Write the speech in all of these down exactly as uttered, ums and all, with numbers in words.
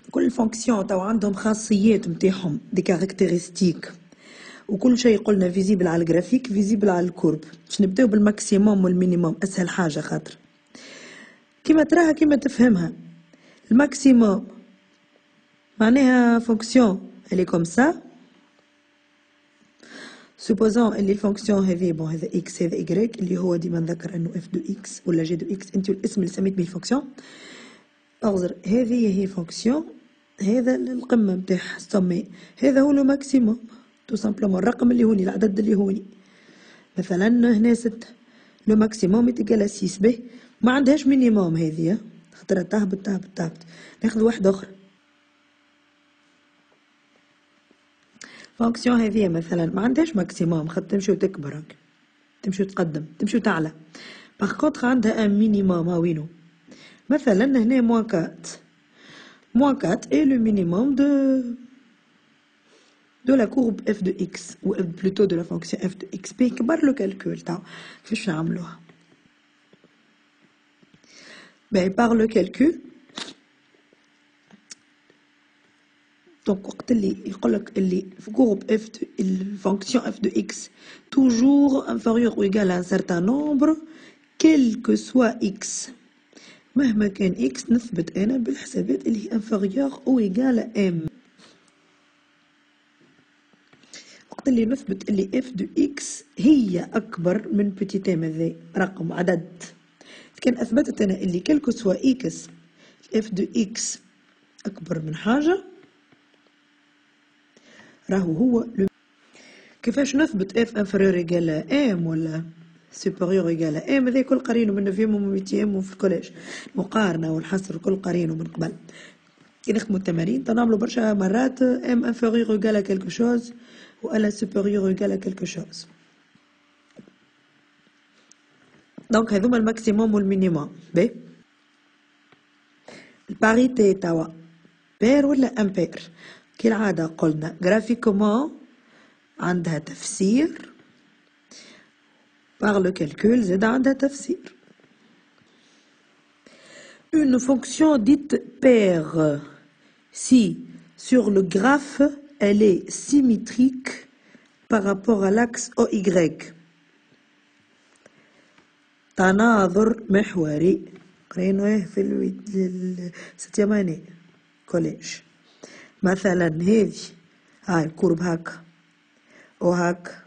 كل فونكسيون تو عندهم خاصيات نتاعهم دي كاركتيرستيك، وكل شيء قلنا فيزيبل على الجرافيك فيزيبل على الكورب. باش نبداو بالماكسيموم والمينيموم، اسهل حاجه خاطر كيما تراها كيما تفهمها. الماكسيموم معناها فونكسيون اللي كوم سا، سوبوزون اللي الفونكسيون هذه بون هذا اكس هذا ايكغيك اللي هو ديما نذكر انه اف دو اكس ولا جي دو اكس، انت الاسم اللي سميت به الفونكسيون. اغزر هذه هي فونكسيون، هذا القمه نتاعها السومي، هذا هو لو ماكسيموم تو سامبلومون، الرقم اللي هوني العدد اللي هوني. مثلا هنا ستة، لو ماكسيموم يتقال سيس به، ما عندهاش مينيموم هذه خاطر تهبط تهبط تهبط. ناخذ واحدة أخرى، فونكسيون هذه مثلا ما عندهاش ماكسيموم خاطر تمشي وتكبر هاك، تمشي وتقدم تمشي وتعلى. باغ كونطخ عندها ان مينيموم، ها وينو؟ مثلا هنا موان كات، موان كات اي لو مينيموم دو de la courbe f de x ou plutôt de la fonction f de x. بيه كبر له كالكول تاع كيفاش نعملوها. باهي par le calcul دونك وقت اللي يقولك اللي في courbe f de الفونكسيون f de x toujours inférieur ou égal à un certain nombre quel que soit x، مهما كان x نثبت انا بالحسابات اللي هي inférieur ou égal à m. وقت اللي نثبت اللي اف دو اكس هي اكبر من بوتي ام، هذا رقم عدد. كان اثبتت انا اللي كلكو سوا اكس اف دو اكس اكبر من حاجه، راهو هو لو. كيفاش نثبت اف انفيريور ايكال ام ولا سوبيريور ايكال ام؟ هذا كل قرينه من نوفيام وميتيام وفي الكوليج، مقارنه والحصر كل قرينه من قبل. كي نخدمو التمارين تنعملو برشا مرات ام انفيريور ايكال كلكو شوز ولا supérieur égal à quelque chose. دونك هذوما الماكسيموم والمينيموم. باهي الباريتي توا بير ولا امبير؟ كالعادة قلنا جرافيكومون عندها تفسير، باغ لو كالكول زاد عندها تفسير. Une fonction dite paire si sur le graphe elle est symétrique par rapport à l'axe O Y. تناظر محوري، قرينوه في الستيماني كوليج. مثلا هذه هاي الكورب هاكا وهاكا،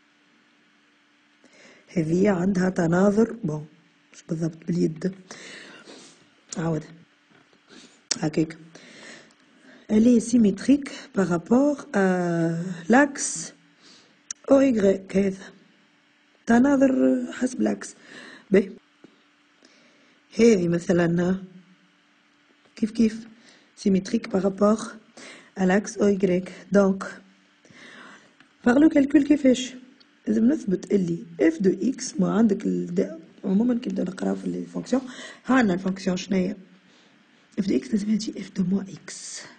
هذه عندها تناظر بون مش بالضبط باليد، عاود هكاك. Elle est symétrique par rapport à l'axe O Y. هذا تناظر حسب العكس. باهي هذه مثلا كيف كيف symétrique par rapport à l'axe O Y. donc par le calcul كيفاش لازم نثبت اللي f de x، ما عندك عموما كي نبدا نقراو في الفونكسيون ها عندنا الفونكسيون شناهي f de x لازم تجي f de moins x.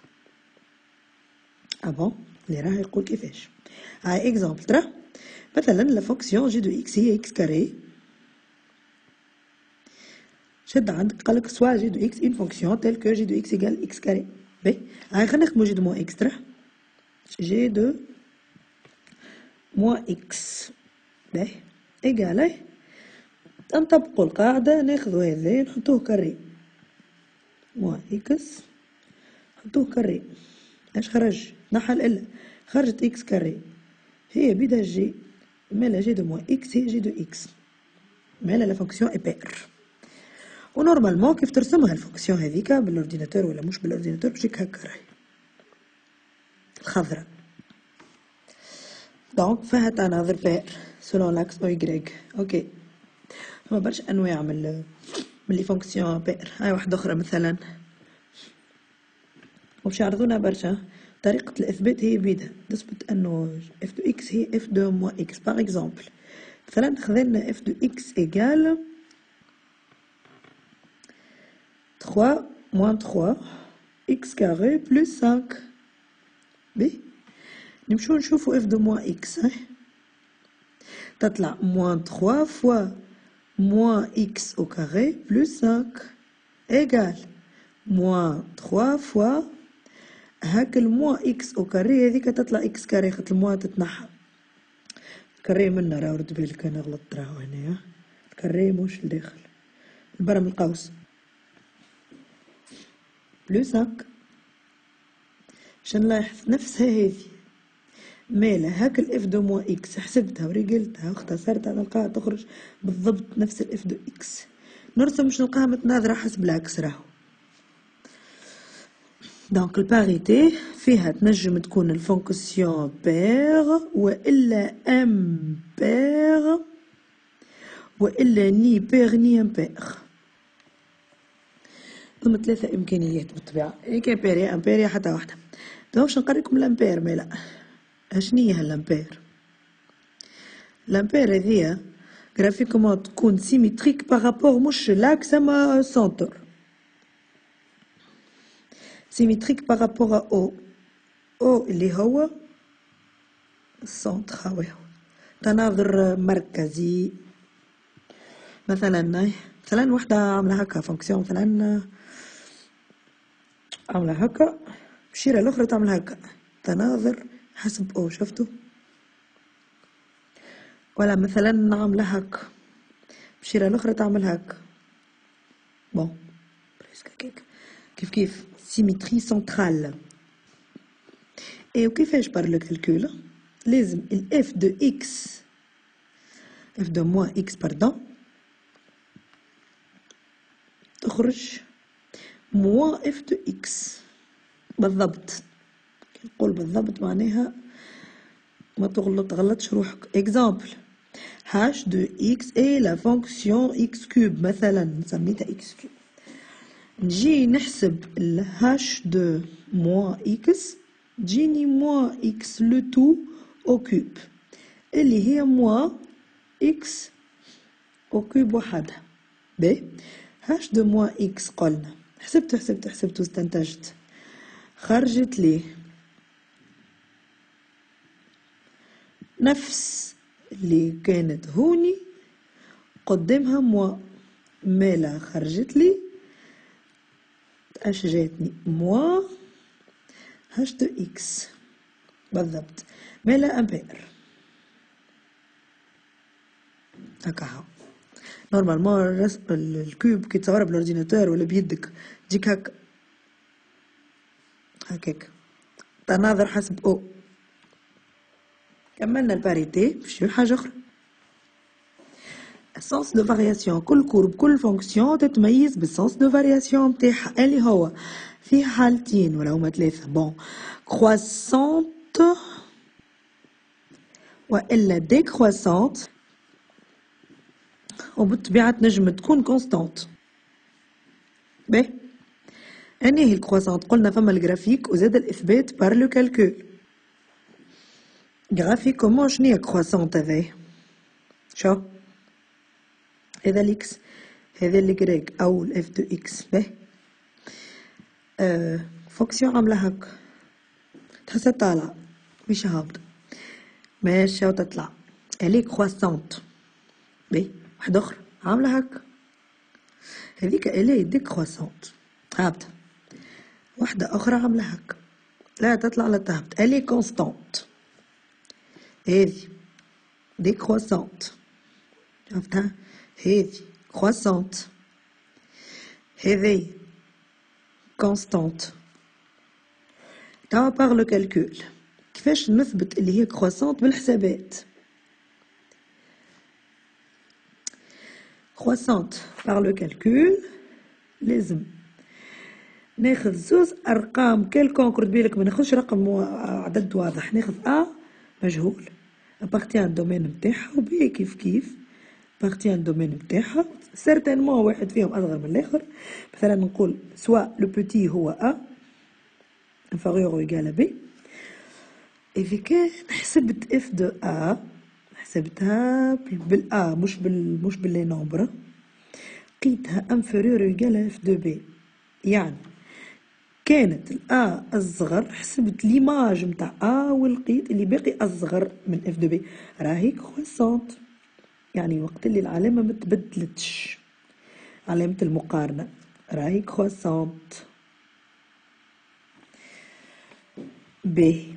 اه بون اللي راه يقول كيفاش. هاي اكزامبل ترى مثلا لا فونكسيون جي دو اكس هي اكس كاري، شد عندك قالك سوا جي دو اكس اون فونكسيون تيل كو جي دو اكس ايكال اكس كاري. باهي هاي خلينا نخدمو جي دو موان اكس ترى جي دو موان اكس باهي ايكال نطبقو القاعدة، ناخذو هذا نحطوه كاري موان اكس نحطوه كاري. اش خرج؟ نحل الا خرجت اكس كاري، هي بدا جي مالا جي دو موان اكس هي جي دو اكس، مالا لا فونكسيون اي بير. ونورمالمون كيف ترسمها الفونكسيون هذيكا بالاورديناتور ولا مش بالاورديناتور بشيك هكا راهي الخضرا. دونك فيها تناظر بير سولون لاكس او يغريك. اوكي فما برشا انواع من من لي فونكسيون بير. هاي واحدة اخرى مثلا وباش يعرضونا برشا طريقة الإثبات هي بيدها تثبت أنه f de x هي f de moins x. par exemple مثلا خذلنا f de x égale trois moins trois x carré plus cinq. بي نمشو نشوفو f de moins x تطلع moins trois fois moins x au carré plus cinq égale moins trois fois هاك الموا اكس او كاري هذيك تطلع اكس كاري، خاطر الموا تتنحى. الكاري منا راهو، رد بالك انا غلطت راهو هنايا، الكاري مش الداخل، البرا من القوس. بلوس هاك باش نلاحظ نفسها هذي مالا هاك الاف دو موا اكس حسبتها وريقلتها واختصرتها نلقاها تخرج بالضبط نفس الاف دو اكس. نرسم باش نلقاها متناظرة حسب العكس راهو. دونك الباريتي فيها تنجم تكون الفونكسيون بير والا ام بير والا ني بير ني امبير. ثم ثلاثة امكانيات بالطبيعة، يا كان بير يا امبير يا حتى واحدة. دونك باش نقريكم الامبير مالا. اشنية هالامبير؟ الامبير هذيا جرافيكومون تكون سيميتريك بارابور مش لاكس اما سنتر، سيميتريك بارابور او او اللي هو السنتر هاوي هو تناظر مركزي. مثلا مثلا وحدة عاملة هكا فونكسيون، مثلا عاملة هكا بشيرة الأخرى تعمل هكا تناظر حسب او، شفتوا؟ ولا مثلا عاملة هكا بشيرة الأخرى تعمل هكا. بون كيف كيف سيميتري سنترال. اي وكيفاش بار لو كالكول؟ لازم الاف دو اكس اف دو موا اكس باردون تخرج موا اف دو اكس بالضبط. كي نقول بالضبط معناها ما تغلط تغلطش روحك. اكزامبل h دو x اي لا فونكسيون x كوب مثلا سميتها x كوب. نجي نحسب ال h دو موا x تجيني موا x لو تو او كوب اللي هي موا x او كوب وحدها. باهي h دو موا x قلنا حسبت حسبت حسبت واستنتجت، خرجت لي نفس اللي كانت هوني قدامها موا، مالا خرجت لي اش جاتني موا هاش دو اكس بالضبط مالا امبير. هكا هاو نورمالمون الكوب كي تصورها بالاورديناتور ولا بيدك تجيك هكا هكاك تناظر حسب او. كملنا الباريتي باش حاجة أخرى. السنس دو فارياسيون، كل كورب كل فونكسيون تتميز بالسنس دو فارياسيون متاعها اللي هو فيه حالتين ولا هما ثلاثة. بون كرواسونت والا ديكرواسونت، وبالطبيعة تنجم تكون كونستانت. باهي أني هي الكرواسونت قلنا فما الجرافيك وزاد الإثبات بار لو كالكول. جرافيكومون شنيا كرواسونت هذايا؟ شو هذا الاكس هذا الجريك او الاف دو اكس. باهي أه فونكسيون عامله هكا تحسها طالعه مش هابطه ماشيه وتطلع الي كرواسونت. باهي واحده اخرى عامله هكا هذيك الي ديكرواسونت هابطه. واحده اخرى عامله هكا لا تطلع لا تهبط الي كونستانت. هذه ديكرواسونت شفتها هذه كرواسونت هذه كونستانت. توا باغ لو كالكول كيفاش نثبت اللي هي كرواسونت بالحسابات؟ كرواسونت باغ لو كالكول لازم ناخذ زوز ارقام كالكون، رد بالك ما ناخذش رقم عدد واضح، ناخذ ا مجهول ابارتيان الدومين نتاعها وبي كيف كيف ابارتيان الدومين نتاعها سيرتينمون واحد فيهم اصغر من الاخر. مثلا نقول سوا لو بوتي هو ا inférieur ou égal à b. إذا كان حسبت اف دو ا حسبتها بالا مش بال مش باللي نومبر، لقيتها inférieur ou égal à اف دو b. يعني كانت الأ أصغر حسبت ليماج متاع أ ولقيت اللي باقي أصغر من اف دو بي راهي كروسونت. يعني وقت اللي العلامة متبدلتش علامة المقارنة راهي كروسونت. باهي.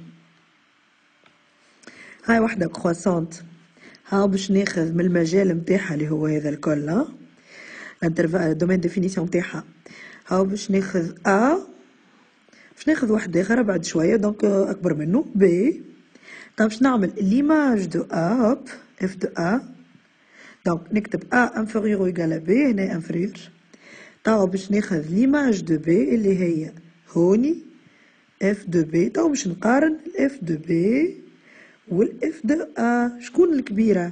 هاي وحدة كرواسونت، ها باش ناخذ من المجال متاعها اللي هو هذا الكل، ها الدومين ديفينيسيون متاعها، ها باش ناخذ ا، باش ناخذ واحد اخر بعد شوية دونك اكبر منه بي. طيب باش نعمل ليماج دو ا، هوب اف دو ا، دونك نكتب ا انفيريور او ايكال بي، هنا انفيريور. طيب باش ناخذ ليماج دو بي اللي هي هوني اف دو بي. تو باش نقارن الاف دو بي والاف دو ا، شكون الكبيرة؟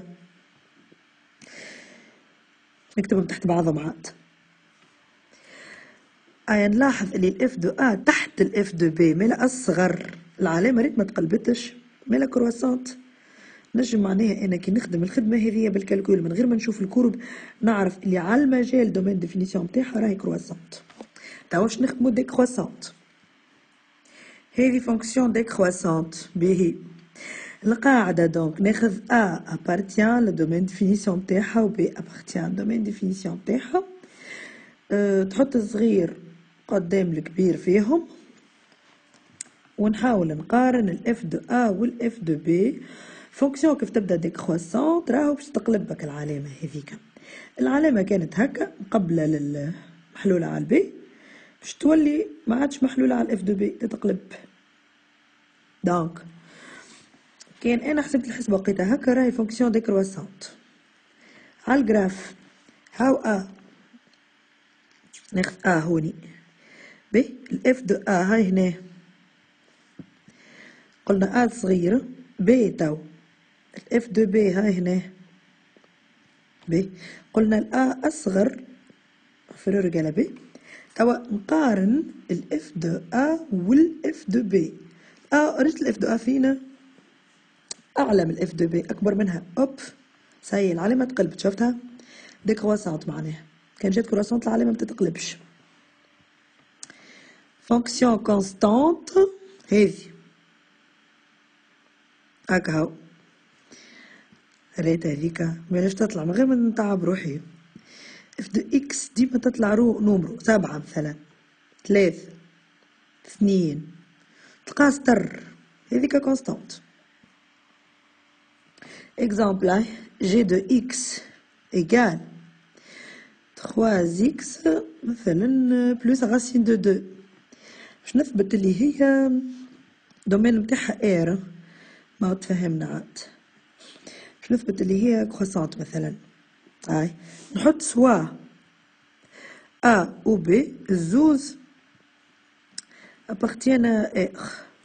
نكتبهم تحت بعضهم عاد. ايا نلاحظ اللي الاف دو ا تحت الاف دو بي، مالا اصغر العلامة ريت ما تقلبتش، مالا كرواسونت. نجم معناها انا كي نخدم الخدمة هذه بالكالكول من غير ما نشوف الكورب نعرف اللي على المجال دومين ديفينيسيون متاعها راهي كرواسونت. توا واش نخدمو دي كرواسونت، هذه فونكسيون دي كرواسونت. باهي القاعدة دونك ناخذ A appartient لدومين ديفينيسيون متاعها و B appartient دومين ديفينيسيون متاعها. أه تحط الصغير قدام الكبير فيهم، ونحاول نقارن الاف دو A والاف دو B. فونكسيون كيف تبدا دي كرواسونت راهو باش تقلبك العلامة هذيك. العلامة كانت هكا مقبلة للمحلولة على البي، باش تولي ما عادش محلولة على الاف دو بي، تتقلب. دونك كان انا حسبت الحسبة لقيتها هكا، راهي فونكسيون دي كرواسونت. على الجراف هاو ا، ناخذ ا هوني بي، الاف دو ا هاي هنا قلنا ا صغيرة بي، تو الاف دو بي هاي هنا بي، قلنا الأ أصغر فرور قال بي. توا نقارن الاف دو أ والاف دو بي. أ ريت الاف دو أ فينا أعلى من الاف دو بي، أكبر منها. أوب ساي العلامة تقلبت، شفتها؟ دي كرواسونت معناها، كان جات كرواسونت العلامة ما تتقلبش. فونكسيون كونستانت هذي هاكا هاو، ريت هذيكا مالاش تطلع من غير ما نتعب روحي. اف دو اكس ديما تطلع رو نومرو سبعة مثلا، ثلاثة، اثنين، تلقاها ستر، هذيكا كونستانت. اكزامبل هاي جي دو اكس ايكال ثلاثة اكس مثلا بلوس راسين دو دو، باش نثبت اللي هي دومين متاعها اير، ما تفهمنا عاد. باش نثبت اللي هي كروسونت مثلا، هاي نحط سوا A ou B الزوز appartiennent à R.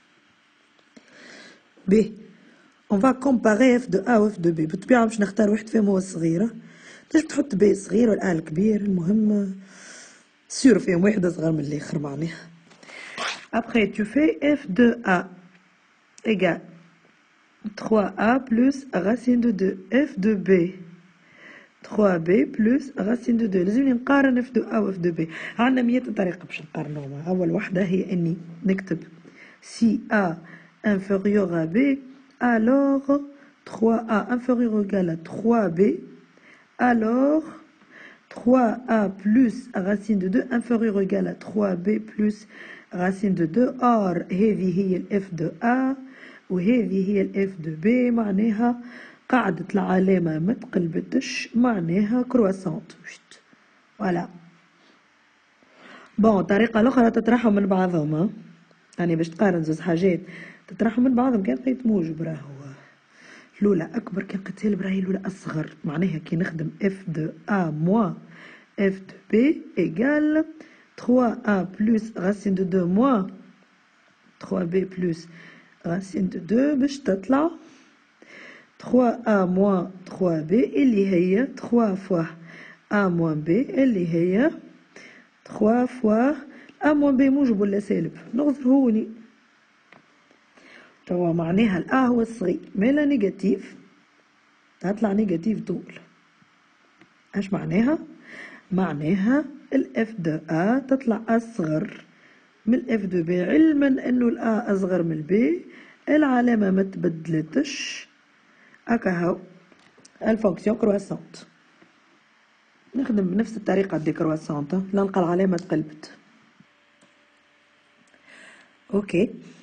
B on va comparer F de A و F de B. بالطبيعة باش نختار واحد فيهم هو الصغيرة، تنجم تحط B صغير والآ الكبير، المهم سيور فيهم واحد أصغر من الآخر معناها. Après tu fais F de A égale trois A plus racine de deux. F de B trois B plus racine de deux. لازمني نقارن F de A و F de B. عندنا مية طريقة باش نقارنوها. أول واحدة هي إني نكتب si A inférieur à B alors trois A inférieur ou égal à trois B alors trois A plus racine de deux inférieur ou égal à trois B plus racine de deux. or هذه هي ال F de A وهذه هي ال F de B، معناها قاعدة العلامة ما تقلبتش، معناها كرواسونت. فوالا. بون الطريقة الأخرى تطرحهم من بعضهم، يعني باش تقارن زوز حاجات تطرحهم من بعضهم. كان لقيت موجب راهو الأولى أكبر، كان لقيت سالب راهي الأولى أصغر، معناها كي نخدم F de A moins F de B égale trois A plus racine de deux moins trois B plus racine de deux باش تطلع trois A moins trois B اللي هي trois fois A moins B اللي هي trois fois A moins B موجب ولا سالب، نغزر هوني. توا معناها ال A هو الصغير مالا نيجاتيف، تطلع نيجاتيف طول. اش معناها؟ معناها ال F de A تطلع أصغر من ال F de B، علما انه ال A أصغر من ال B، العلامة ما تبدلتش. هكا هاو الفونكسيون كرواسونت. نخدم بنفس الطريقة دي كرواسونت، نلقى العلامة تقلبت. اوكي